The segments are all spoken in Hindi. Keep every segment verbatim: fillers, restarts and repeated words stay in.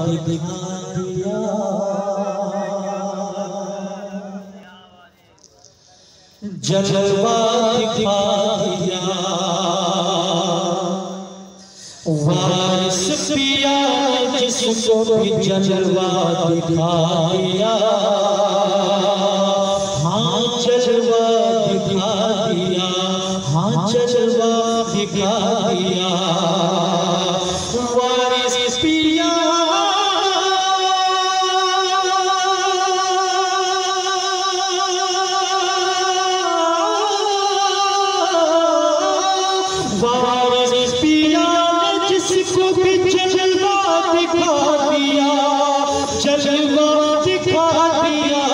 दिखा दिया, जलवा दिखा दिया, वारिस पिया जिसको भी जलवा दिखा दिया, हाँ जलवा दिखा दिया, हाँ जलवा दिखा दिया, वारिस पिया वारिस पिया जिसको भी जलवा दिखा दिया, जलवा दिखा दिया,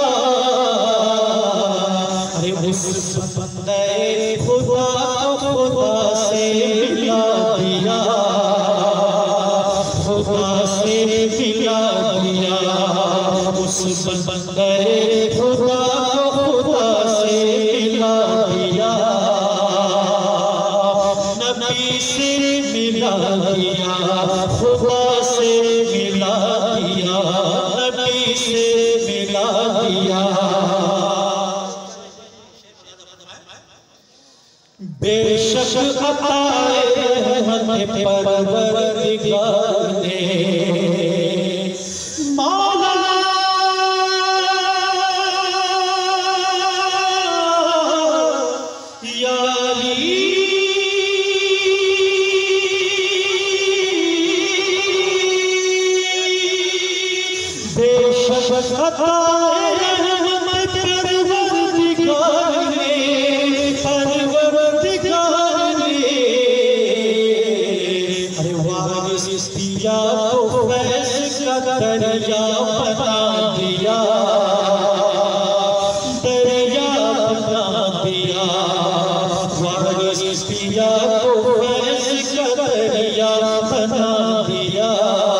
अरे उस बंदे खुदा को खुदा से मिला दिया, खुदा से मिला दिया, उस बंदे खुदा को खुदा से मिला दिया, नबी से मिला दिया, खुदा से मिला दिया, नबी से मिला दिया। बेशक अताए रहमत परवरदिगार ने मौला या अली बेशक अताए रहमत परवरदिगार ने परवरदिगार ने अरे वारिस पिया को फैज़ का दरिया बना दिया, दरिया बना दिया, वारिस पिया को फैज़ का दरिया बना दिया,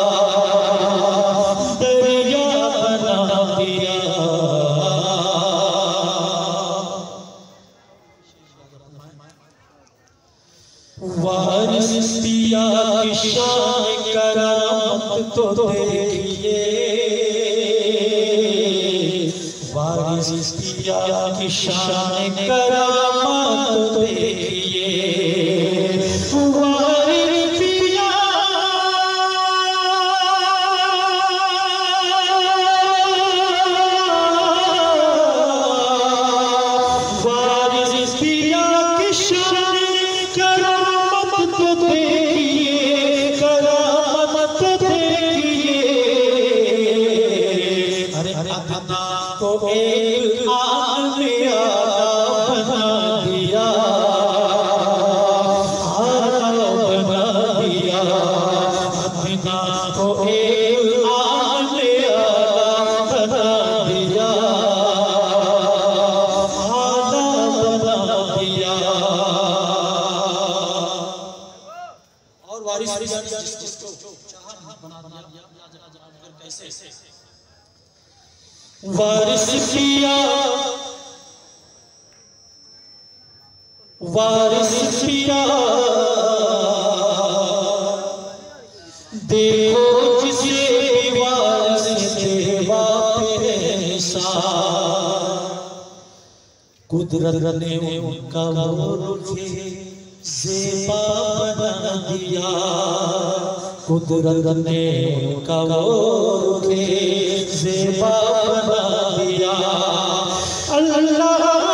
दरिया बना दिया। वारिस पिया की शान करामत तो देखिए, वारिस पिया की शान करामत तो देखिए, वारिस पिया वारिस पिया की शान करामत तो देखिए, करामत तो देखिए, अरे अदना को एक आने आला बना दिया, आला बना दिया, अदना को एक आने आला बना दिया, आला बना दिया। और वारिस पिया ने जिसको चाहा बना दिया, कैसे वारिस पिया वारिस पिया देखो जिसे वारिस देवा पेशा, कुदरत ने उनका वो ज़ेबा बना दिया, कुदरत ने उनका वो ज़ेबा बना दिया। अल्लाह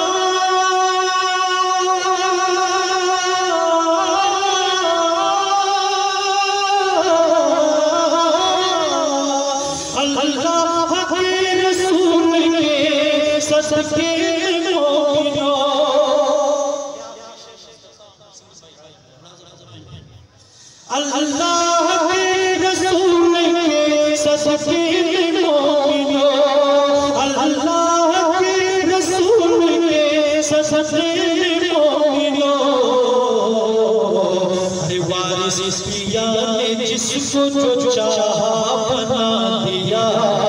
अल्लाह के रसूल के सदके मोमिनो, अल्लाह के रसूल के सदके मोमिनो, अल्लाह के रसूल के सदके मोमिनो, अरे वारिस पिया ने जिसको जो चाहा बना दिया,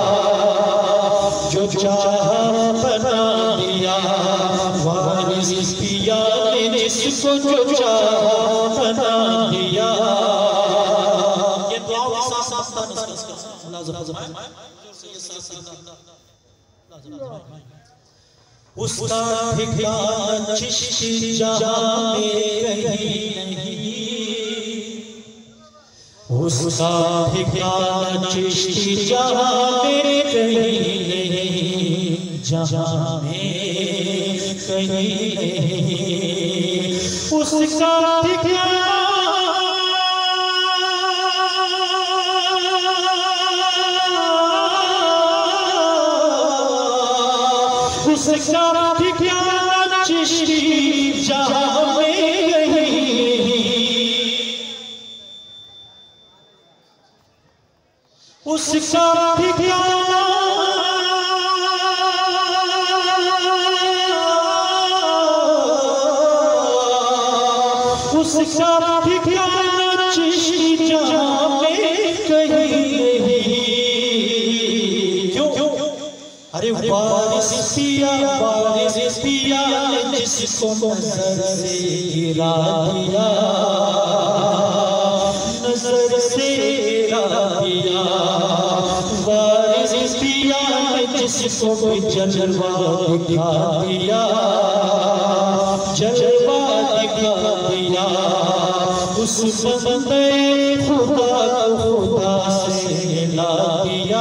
जो चाहा बना दिया, वारिस पिया ने जिसको जो चाहा बना दिया। ये दुआ उसका ठिकाना चिश्ती जहां में कहीं नहीं, उसका ठिकाना चिश्ती जहां में कहीं नहीं, जहां में कहीं नहीं, उसका ठिकाना उसका ठिकाना चिश्ती जहां में कहीं, उसका ठिकाना उसका ठिकाना चिश्ती जहां में कहीं नहीं। क्यों? अरे वारिस पिया वारिस पिया ने जिसको नजर से गिरा दिया, नजर से गिरा दिया, वारिस पिया ने जिसको जलवा दिखा दिया, जलवा दिखा दिया, उस बंदे खुदा खुदा से मिला दिया।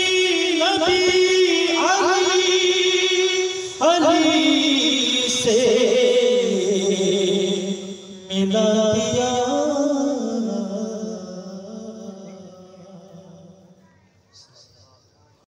से